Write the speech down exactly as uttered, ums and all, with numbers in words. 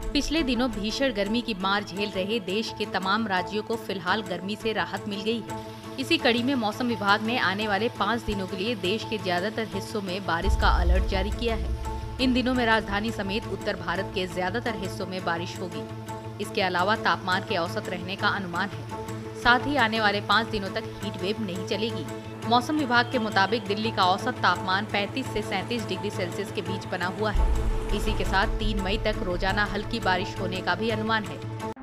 पिछले दिनों भीषण गर्मी की मार झेल रहे देश के तमाम राज्यों को फिलहाल गर्मी से राहत मिल गई है। इसी कड़ी में मौसम विभाग ने आने वाले पाँच दिनों के लिए देश के ज्यादातर हिस्सों में बारिश का अलर्ट जारी किया है। इन दिनों में राजधानी समेत उत्तर भारत के ज्यादातर हिस्सों में बारिश होगी। इसके अलावा तापमान के औसत रहने का अनुमान है। साथ ही आने वाले पाँच दिनों तक हीट वेव नहीं चलेगी। मौसम विभाग के मुताबिक दिल्ली का औसत तापमान पैंतीस से सैंतीस डिग्री सेल्सियस के बीच बना हुआ है। इसी के साथ तीन मई तक रोजाना हल्की बारिश होने का भी अनुमान है।